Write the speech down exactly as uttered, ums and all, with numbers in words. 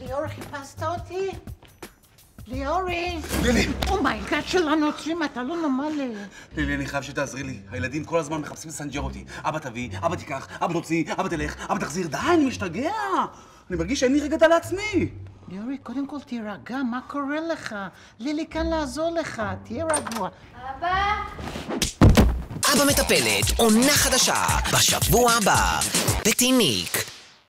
ליאור, חיפשת אותי? ליאורי! לילי! אומייגאד שלנו עוצרים, אתה לא נורמלי. לילי, אני חייב שתעזרי לי. הילדים כל הזמן מחפשים לסנג'ר אותי. אבא תביא, אבא תיקח, אבא תוציא, אבא תלך, אבא תחזיר. די, אני משתגע! אני מרגיש שאין לי רגע לעצמי. ליאורי, קודם כל תירגע, מה קורה לך? לילי כאן לעזור לך, תהיה רגוע. אבא? אבא מטפלת, עונה חדשה, בשבוע הבא, בטיניק.